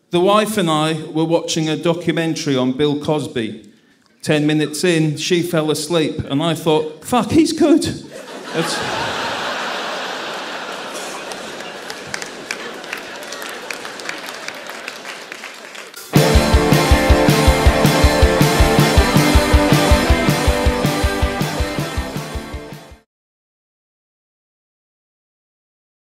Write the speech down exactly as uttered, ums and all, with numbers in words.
The wife and I were watching a documentary on Bill Cosby. Ten minutes in, she fell asleep, and I thought, fuck, he's good. It's